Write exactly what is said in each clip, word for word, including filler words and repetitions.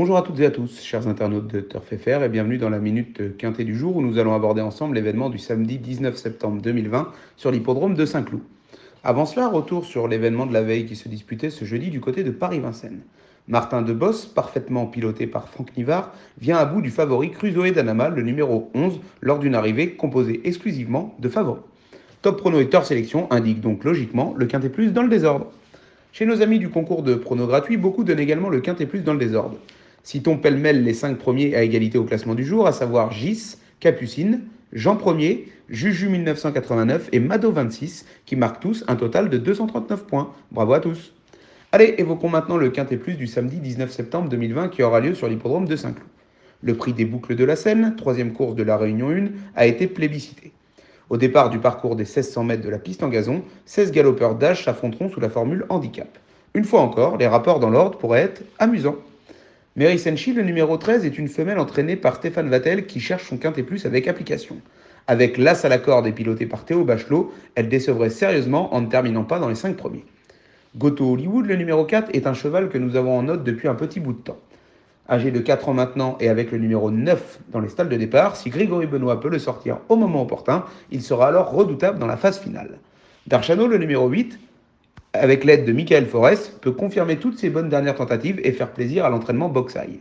Bonjour à toutes et à tous, chers internautes de Turf F R, et bienvenue dans la Minute Quintée du jour où nous allons aborder ensemble l'événement du samedi dix-neuf septembre deux mille vingt sur l'hippodrome de Saint-Cloud. Avant cela, retour sur l'événement de la veille qui se disputait ce jeudi du côté de Paris-Vincennes. Martin Debos, parfaitement piloté par Franck Nivard, vient à bout du favori Crusoe d'Anama, le numéro onze, lors d'une arrivée composée exclusivement de favoris. Top Prono et Turf Sélection indiquent donc logiquement le Quintet Plus dans le désordre. Chez nos amis du concours de pronos gratuits, beaucoup donnent également le Quintet Plus dans le désordre. Citons pêle-mêle les cinq premiers à égalité au classement du jour, à savoir Gis, Capucine, Jean Ier, Juju mille neuf cent quatre-vingt-neuf et Mado vingt-six, qui marquent tous un total de deux cent trente-neuf points. Bravo à tous. Allez, évoquons maintenant le Quintet Plus du samedi dix-neuf septembre deux mille vingt qui aura lieu sur l'hippodrome de Saint-Cloud. Le prix des boucles de la Seine, troisième course de la Réunion un, a été plébiscité. Au départ du parcours des seize cents mètres de la piste en gazon, seize galopeurs d'âge s'affronteront sous la formule handicap. Une fois encore, les rapports dans l'ordre pourraient être amusants. Mary Senchi, le numéro treize, est une femelle entraînée par Stéphane Vattel qui cherche son Quintet Plus avec application. Avec l'as à la corde et pilotée par Théo Bachelot, elle décevrait sérieusement en ne terminant pas dans les cinq premiers. Goto Hollywood, le numéro quatre, est un cheval que nous avons en note depuis un petit bout de temps. Âgé de quatre ans maintenant et avec le numéro neuf dans les stalles de départ, si Grégory Benoît peut le sortir au moment opportun, il sera alors redoutable dans la phase finale. Darchano, le numéro huit, avec l'aide de Michael Forest, peut confirmer toutes ses bonnes dernières tentatives et faire plaisir à l'entraînement boxe-aille.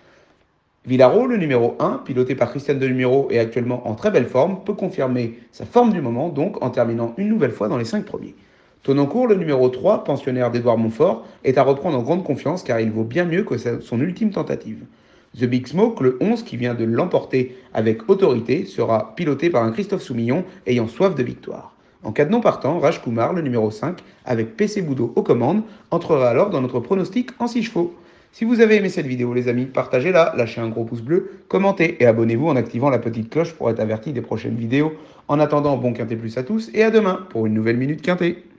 Villaro, le numéro un, piloté par Christiane Denuméro et actuellement en très belle forme, peut confirmer sa forme du moment, donc en terminant une nouvelle fois dans les cinq premiers. Tonancourt, le numéro trois, pensionnaire d'Edouard Montfort, est à reprendre en grande confiance car il vaut bien mieux que son ultime tentative. The Big Smoke, le onze qui vient de l'emporter avec autorité, sera piloté par un Christophe Soumillon ayant soif de victoire. En cas de non partant, Raj Kumar, le numéro cinq, avec P C Boudot aux commandes, entrera alors dans notre pronostic en six chevaux. Si vous avez aimé cette vidéo les amis, partagez-la, lâchez un gros pouce bleu, commentez et abonnez-vous en activant la petite cloche pour être averti des prochaines vidéos. En attendant, bon Quintet Plus à tous et à demain pour une nouvelle Minute Quintet.